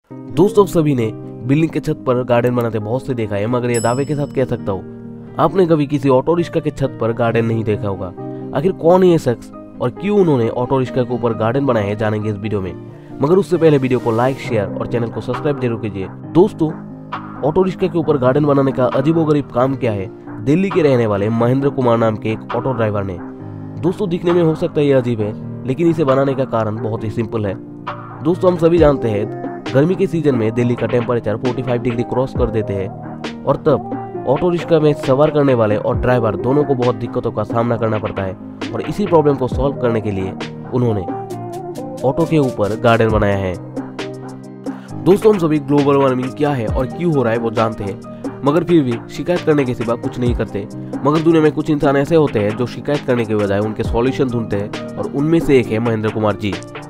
दोस्तों, आप सभी ने बिल्डिंग के छत पर गार्डन बनाते बहुत से देखा है, मगर ये दावे के साथ कह सकता हूँ आपने कभी किसी ऑटो रिक्शा के छत पर गार्डन नहीं देखा होगा। आखिर कौन है ये शख्स और क्यों उन्होंने ऑटो रिक्शा के ऊपर गार्डन बनाया है, जानेंगे इस वीडियो में। मगर उससे पहले वीडियो को लाइक, शेयर और चैनल को सब्सक्राइब जरूर कीजिए। दोस्तों, ऑटो रिक्शा के ऊपर गार्डन बनाने का अजीबोगरीब काम क्या है, दिल्ली के रहने वाले महेंद्र कुमार नाम के एक ऑटो ड्राइवर ने। दोस्तों, दिखने में हो सकता है ये अजीब है, लेकिन इसे बनाने का कारण बहुत ही सिंपल है। दोस्तों, हम सभी जानते हैं गर्मी के सीजन में दिल्ली का टेम्परेचर 45 डिग्री क्रॉस कर देते हैं और तब ऑटो रिक्शा में सवार करने वाले और ड्राइवर दोनों को बहुत दिक्कतों का सामना करना पड़ता है। और इसी प्रॉब्लम को सॉल्व करने के लिए उन्होंने ऑटो के ऊपर गार्डन बनाया है। दोस्तों, हम सभी ग्लोबल वार्मिंग क्या है और क्यों हो रहा है वो जानते हैं, मगर फिर भी शिकायत करने के सिवा कुछ नहीं करते। मगर दुनिया में कुछ इंसान ऐसे होते हैं जो शिकायत करने के बजाय उनके सॉल्यूशन ढूंढते हैं, और उनमें से एक है महेंद्र कुमार जी।